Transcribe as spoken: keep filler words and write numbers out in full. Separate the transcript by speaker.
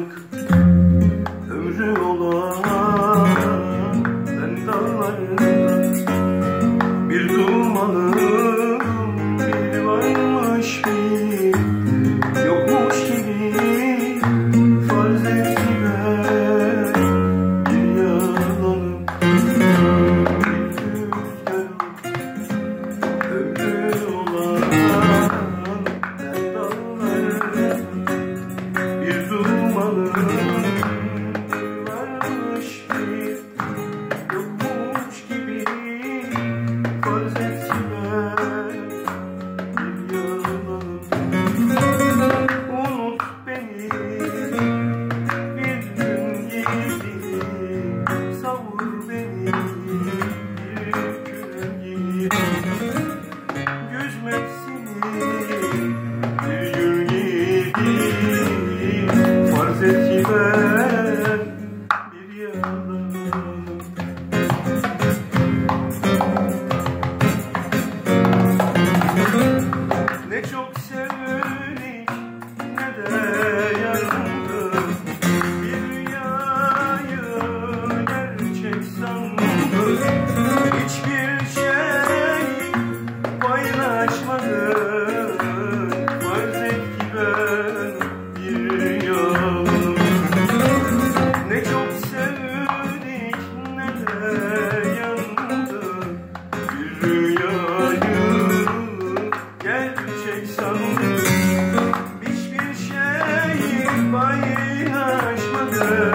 Speaker 1: yıllık ömrü olan ben dağlarında bir dumanım, bir varmış bir yokmuş gibi farz et ki ben bir yalanım, bir rüzgarım ömrü olan ben dağlarında bir dumanım, varmış bir yokmuş gibi farz et ki ben bir yalanım. Unut beni bir gün gibi, savur beni bir külen gibi, güzmek seni bir gül gibi farz et ki ben bir yalanım. Ne çok sevdik ne de yandık, bir rüyayı gerçek sandık, hiçbir şey paylaşmadık, farz et ki ben bir yalanım. Ne çok sevdik ne de yandık, bir rüyayı gerçek sandık, hiçbir şey paylaşmadık.